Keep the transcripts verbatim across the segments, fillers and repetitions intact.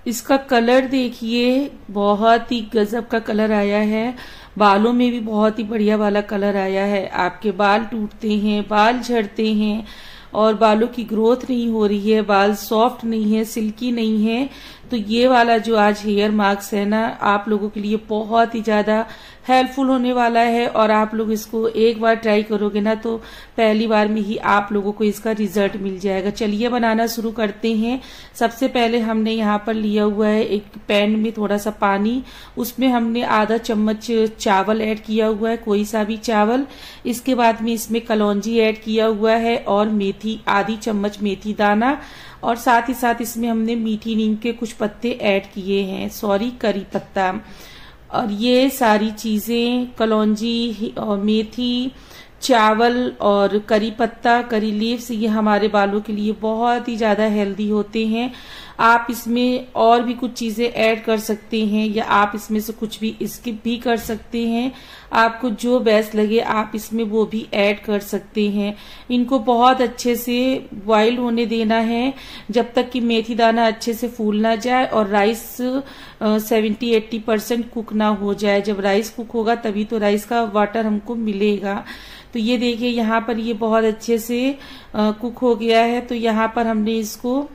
इसका कलर देखिए, बहुत ही गजब का कलर आया है। बालों में भी बहुत ही बढ़िया वाला कलर आया है। आपके बाल टूटते हैं, बाल झड़ते हैं और बालों की ग्रोथ नहीं हो रही है, बाल सॉफ्ट नहीं है, सिल्की नहीं है, तो ये वाला जो आज हेयर मास्क है ना, आप लोगों के लिए बहुत ही ज्यादा हेल्पफुल होने वाला है। और आप लोग इसको एक बार ट्राई करोगे ना तो पहली बार में ही आप लोगों को इसका रिजल्ट मिल जाएगा। चलिए बनाना शुरू करते हैं। सबसे पहले हमने यहाँ पर लिया हुआ है एक पैन में थोड़ा सा पानी, उसमें हमने आधा चम्मच चावल ऐड किया हुआ है, कोई सा भी चावल। इसके बाद में इसमें कलौंजी ऐड किया हुआ है और मेथी, आधी चम्मच मेथी दाना, और साथ ही साथ इसमें हमने मीठी नीम के कुछ पत्ते ऐड किए हैं, सॉरी करी पत्ता। और ये सारी चीजें, कलौंजी और मेथी, चावल और करी पत्ता, करी लीव्स, ये हमारे बालों के लिए बहुत ही ज्यादा हेल्दी होते हैं। आप इसमें और भी कुछ चीजें ऐड कर सकते हैं या आप इसमें से कुछ भी स्किप भी कर सकते हैं। आपको जो बेस्ट लगे आप इसमें वो भी ऐड कर सकते हैं। इनको बहुत अच्छे से बॉईल होने देना है जब तक कि मेथी दाना अच्छे से फूल ना जाए और rice seventy eighty percent cook ना हो जाए। जब राइस कुक होगा तभी तो राइस का वाटर हमको मिलेगा। तो ये देखिए यहाँ पर ये बहुत अच्छे से आ, कुक हो गया है। तो यहाँ पर हमने इसको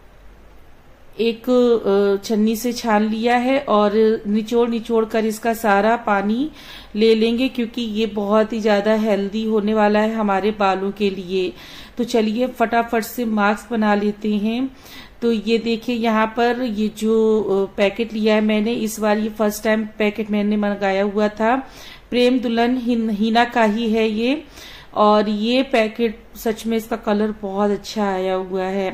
एक छन्नी से छान लिया है और निचोड़ निचोड़ कर इसका सारा पानी ले लेंगे, क्योंकि ये बहुत ही ज्यादा हेल्दी होने वाला है हमारे बालों के लिए। तो चलिए फटाफट से मास्क बना लेते हैं। तो ये देखिए यहाँ पर ये जो पैकेट लिया है मैंने, इस बार ये फर्स्ट टाइम पैकेट मैंने मंगाया हुआ था, प्रेम दुल्हन हिना का ही है ये। और ये पैकेट सच में इसका कलर बहुत अच्छा आया हुआ है।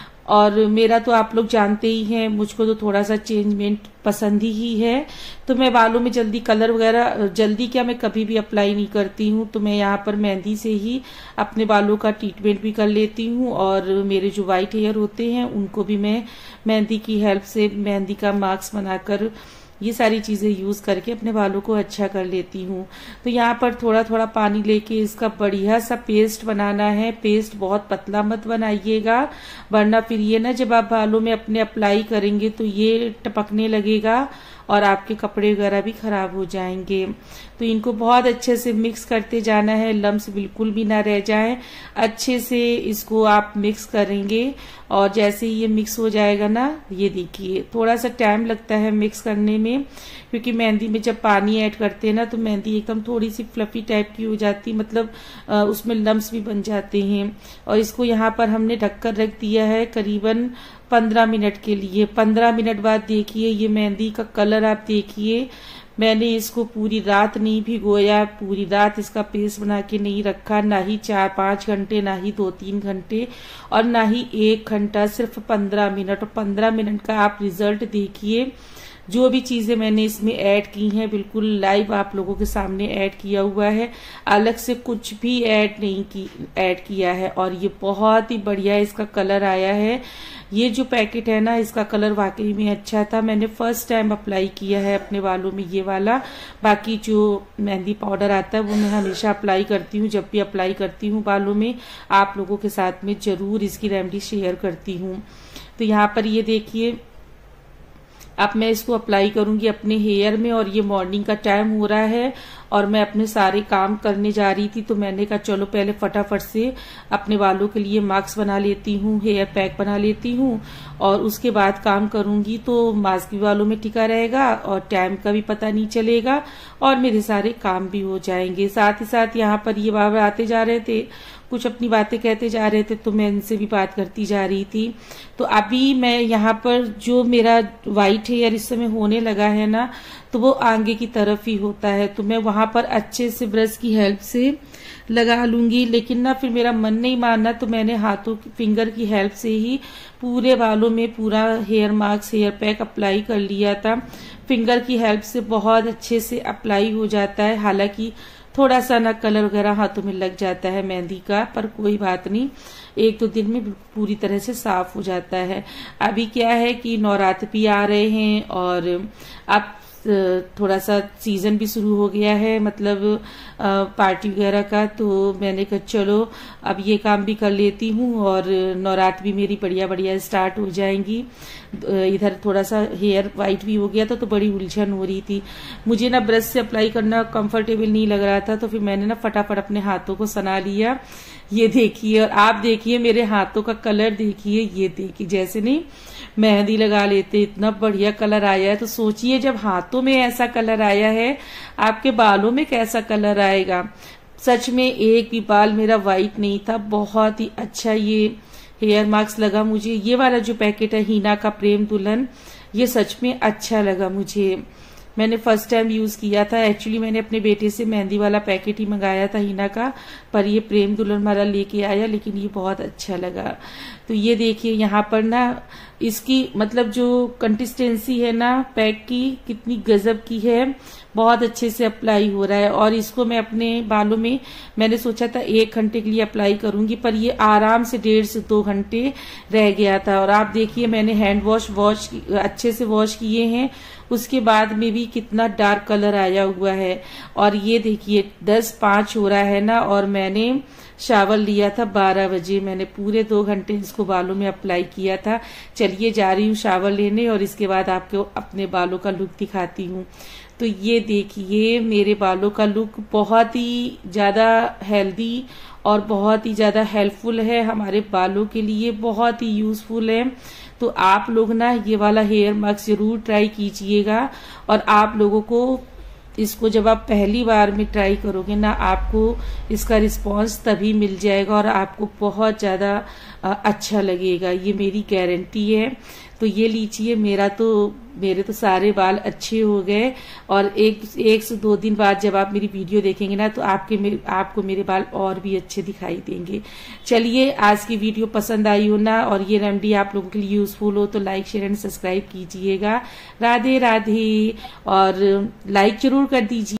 और मेरा तो आप लोग जानते ही हैं, मुझको तो थोड़ा सा चेंजमेंट पसंद ही है। तो मैं बालों में जल्दी कलर वगैरह, जल्दी क्या, मैं कभी भी अप्लाई नहीं करती हूँ। तो मैं यहाँ पर मेहंदी से ही अपने बालों का ट्रीटमेंट भी कर लेती हूँ और मेरे जो व्हाइट हेयर होते हैं उनको भी मैं मेहंदी की हेल्प से मेहंदी का मास्क बनाकर ये सारी चीजें यूज करके अपने बालों को अच्छा कर लेती हूँ। तो यहाँ पर थोड़ा थोड़ा पानी लेके इसका बढ़िया सा पेस्ट बनाना है। पेस्ट बहुत पतला मत बनाइएगा, वरना फिर ये ना जब आप बालों में अपने अप्लाई करेंगे तो ये टपकने लगेगा और आपके कपड़े वगैरह भी खराब हो जाएंगे। तो इनको बहुत अच्छे से मिक्स करते जाना है, लम्स बिल्कुल भी ना रह जाए। अच्छे से इसको आप मिक्स करेंगे और जैसे ही ये मिक्स हो जाएगा ना, ये देखिए थोड़ा सा टाइम लगता है मिक्स करने में, क्योंकि मेहंदी में जब पानी ऐड करते हैं ना तो मेहंदी एकदम थोड़ी सी फ्लफी टाइप की हो जाती, मतलब आ, उसमें लम्स भी बन जाते हैं। और इसको यहाँ पर हमने ढककर रख दिया है करीबन पंद्रह मिनट के लिए। पंद्रह मिनट बाद देखिए ये मेहंदी का कलर आप देखिए। मैंने इसको पूरी रात नहीं भिगोया, पूरी रात इसका पेस्ट बना के नहीं रखा, ना ही चार पांच घंटे, ना ही दो तीन घंटे और ना ही एक घंटा, सिर्फ पंद्रह मिनट। और पंद्रह मिनट का आप रिजल्ट देखिए। जो भी चीजें मैंने इसमें ऐड की हैं बिल्कुल लाइव आप लोगों के सामने ऐड किया हुआ है, अलग से कुछ भी ऐड नहीं की ऐड किया है। और ये बहुत ही बढ़िया इसका कलर आया है। ये जो पैकेट है ना, इसका कलर वाकई में अच्छा था। मैंने फर्स्ट टाइम अप्लाई किया है अपने बालों में ये वाला। बाकी जो मेहंदी पाउडर आता है वो मैं हमेशा अप्लाई करती हूँ, जब भी अप्लाई करती हूँ बालों में आप लोगों के साथ में जरूर इसकी रेमेडी शेयर करती हूँ। तो यहाँ पर ये देखिए अब मैं इसको अप्लाई करूंगी अपने हेयर में। और ये मॉर्निंग का टाइम हो रहा है और मैं अपने सारे काम करने जा रही थी, तो मैंने कहा चलो पहले फटाफट से अपने बालों के लिए मास्क बना लेती हूँ, हेयर पैक बना लेती हूँ और उसके बाद काम करूंगी। तो मास्क भी बालों में टिका रहेगा और टाइम का भी पता नहीं चलेगा और मेरे सारे काम भी हो जाएंगे। साथ ही साथ यहाँ पर ये बाबा आते जा रहे थे, कुछ अपनी बातें कहते जा रहे थे, तो मैं इनसे भी बात करती जा रही थी। तो अभी मैं यहाँ पर जो मेरा व्हाइट हेयर इस समय होने लगा है ना, तो वो आगे की तरफ ही होता है, तो मैं वहां पर अच्छे से ब्रश की हेल्प से लगा लूंगी। लेकिन ना फिर मेरा मन नहीं मानना, तो मैंने हाथों की फिंगर की हेल्प से ही पूरे बालों में पूरा hair mask, hair pack apply कर लिया था। फिंगर की हेल्प से बहुत अच्छे से अप्लाई हो जाता है। हालांकि थोड़ा सा ना कलर वगैरह हाथों में लग जाता है मेहंदी का, पर कोई बात नहीं, एक दो दिन में पूरी तरह से साफ हो जाता है। अभी क्या है कि नवरात्र भी आ रहे हैं और अब थोड़ा सा सीजन भी शुरू हो गया है, मतलब पार्टी वगैरह का, तो मैंने कहा चलो अब ये काम भी कर लेती हूँ और नवरात्र भी मेरी बढ़िया बढ़िया स्टार्ट हो जाएंगी। इधर थोड़ा सा हेयर वाइट भी हो गया था तो बड़ी उलझन हो रही थी मुझे ना, ब्रश से अप्लाई करना कंफर्टेबल नहीं लग रहा था, तो फिर मैंने ना फटाफट अपने हाथों को सना लिया। ये देखिए, और आप देखिए मेरे हाथों का कलर देखिए, ये देखिए जैसे नहीं मेहंदी लगा लेते इतना बढ़िया कलर आया है, तो सोचिए जब हाथों में ऐसा कलर आया है आपके बालों में कैसा कलर आएगा। सच में एक भी बाल मेरा वाइट नहीं था, बहुत ही अच्छा ये हेयर मास्क लगा मुझे। ये वाला जो पैकेट है हीना का प्रेम दुल्हन, ये सच में अच्छा लगा मुझे, मैंने फर्स्ट टाइम यूज किया था। एक्चुअली मैंने अपने बेटे से मेहंदी वाला पैकेट ही मंगाया था हीना का, पर ये प्रेम दुल्हन वाला लेके आया, लेकिन ये बहुत अच्छा लगा। तो ये देखिए यहाँ पर ना इसकी मतलब जो कंसिस्टेंसी है ना पैक की, कितनी गजब की है, बहुत अच्छे से अप्लाई हो रहा है। और इसको मैं अपने बालों में, मैंने सोचा था एक घंटे के लिए अप्लाई करूंगी, पर ये आराम से डेढ़ से दो घंटे रह गया था। और आप देखिए मैंने हैंड वॉश वॉश अच्छे से वॉश किए हैं, उसके बाद में भी कितना डार्क कलर आया हुआ है। और ये देखिए दस पांच हो रहा है ना, और मैंने शावर लिया था बारह बजे, मैंने पूरे दो घंटे इसको बालों में अप्लाई किया था। चलिए जा रही हूँ शावर लेने और इसके बाद आपको अपने बालों का लुक दिखाती हूँ। तो ये देखिए मेरे बालों का लुक बहुत ही ज्यादा हेल्दी और बहुत ही ज्यादा हेल्पफुल है, हमारे बालों के लिए बहुत ही यूजफुल है। तो आप लोग ना ये वाला हेयर मास्क जरूर ट्राई कीजिएगा, और आप लोगों को इसको जब आप पहली बार में ट्राई करोगे ना, आपको इसका रिस्पांस तभी मिल जाएगा और आपको बहुत ज्यादा अच्छा लगेगा, ये मेरी गारंटी है। तो ये लीजिए, मेरा तो मेरे तो सारे बाल अच्छे हो गए, और एक एक से दो दिन बाद जब आप मेरी वीडियो देखेंगे ना तो आपके मेरे, आपको मेरे बाल और भी अच्छे दिखाई देंगे। चलिए आज की वीडियो पसंद आई हो ना, और ये रेमेडी आप लोगों के लिए यूजफुल हो तो लाइक शेयर एंड सब्सक्राइब कीजिएगा। राधे राधे, और लाइक जरूर कर दीजिए।